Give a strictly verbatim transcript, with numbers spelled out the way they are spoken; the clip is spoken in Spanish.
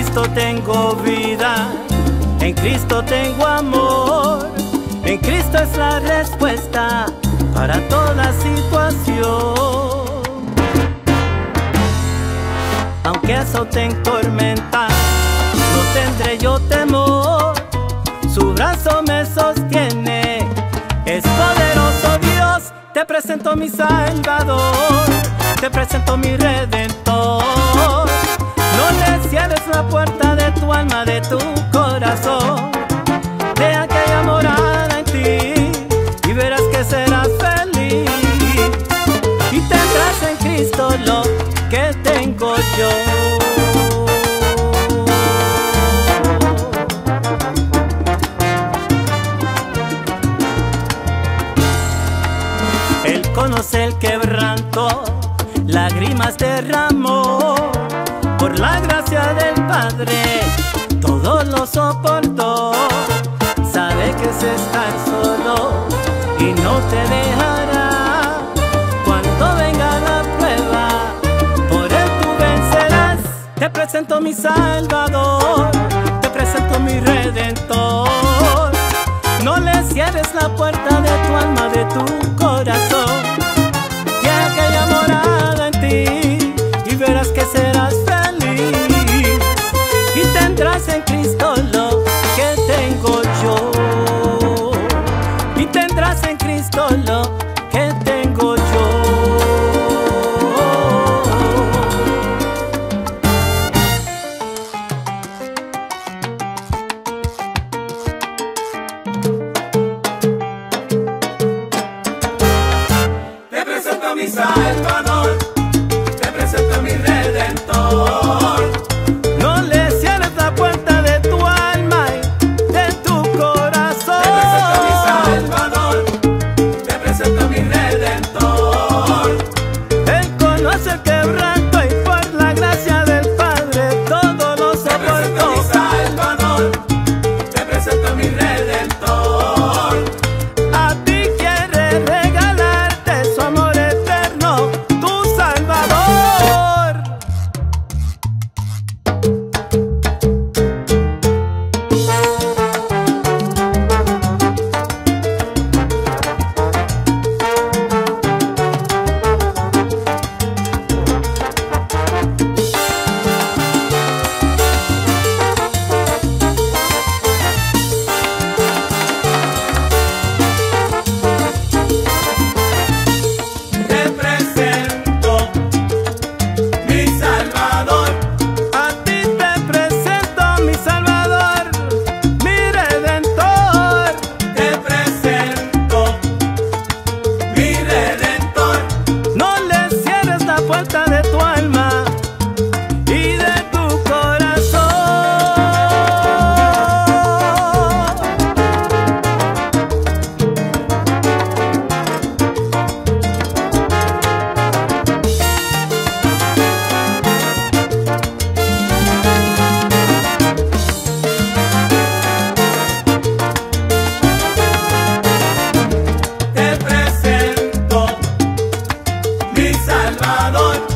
Cristo tengo vida, en Cristo tengo amor, en Cristo es la respuesta para toda situación. Aunque azoten tormenta, no tendré yo temor, su brazo me sostiene, es poderoso Dios. Te presento mi Salvador, te presento mi Redentor. No le cierres la puerta de tu alma, de tu corazón. Deja que haya morada en ti y verás que serás feliz. Y tendrás en Cristo lo que tengo yo. Él conoce el quebranto, lágrimas derramó, por la gracia del Padre todo lo soportó. Sabe que es estar solo y no te dejará. Cuando venga la prueba, por él tú vencerás. Te presento mi Salvador, te presento mi Redentor. No le cierres la puerta de tu alma, de tu corazón. Deja que haya morada en ti y verás que serás feliz. Y tendrás en Cristo lo que tengo yo. Y tendrás en Cristo lo que tengo yo. Te presento mi Salvador, te presento mi Redentor. No le cierres la puerta de tu alma y de tu corazón. Te presento mi Salvador, te presento mi Redentor. Él conoce el quebranto y por la gracia del Padre todo lo Te presento mi soportó. Salvador, te presento mi Redentor. A ti quiere regalarte su amor eterno, tu Salvador. Te presento mi Salvador, A ti te presento mi Salvador, mi Redentor. te presento mi Redentor. No le cierres la puerta de tu alma y de tu corazón. Te presento mi Salvador,